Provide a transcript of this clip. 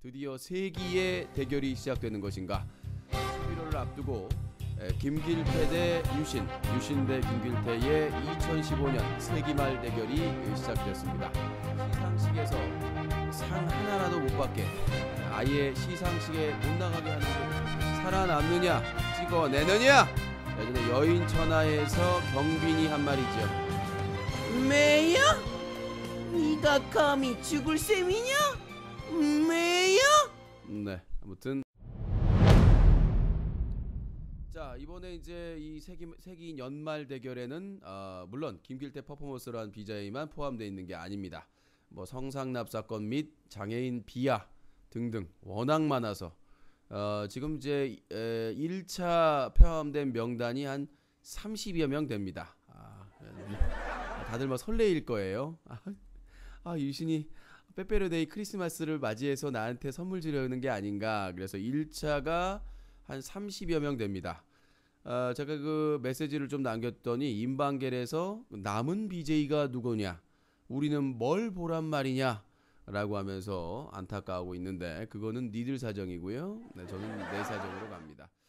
드디어 세기의 대결이 시작되는 것인가. 11월을 앞두고 김길태 대 유신, 유신 대 김길태의 2015년 세기말 대결이 시작되었습니다. 시상식에서 상 하나라도 못 받게, 아예 시상식에 못 나가게 하는 게 살아남느냐 찍어내느냐. 예전에 여인천하에서 경빈이 한 말이죠. 매야? 네가 감히 죽을 셈이냐? 매야? 네, 아무튼 자, 이번에 이제 이 세기 연말 대결에는 물론 김길태 퍼포먼스로 한 BJ만 포함되어 있는 게 아닙니다. 뭐 성상납 사건 및 장애인 비하 등등 워낙 많아서 지금 이제 1차 포함된 명단이 한 30여 명 됩니다. 다들 뭐 설레일 거예요. 유신이 빼빼로데이 크리스마스를 맞이해서 나한테 선물 주려는 게 아닌가. 그래서 1차가 한 30여 명 됩니다. 제가 그 메시지를 좀 남겼더니 임방겔에서 남은 BJ가 누구냐, 우리는 뭘 보란 말이냐 라고 하면서 안타까워하고 있는데, 그거는 니들 사정이고요. 네, 저는 내 사정으로 갑니다.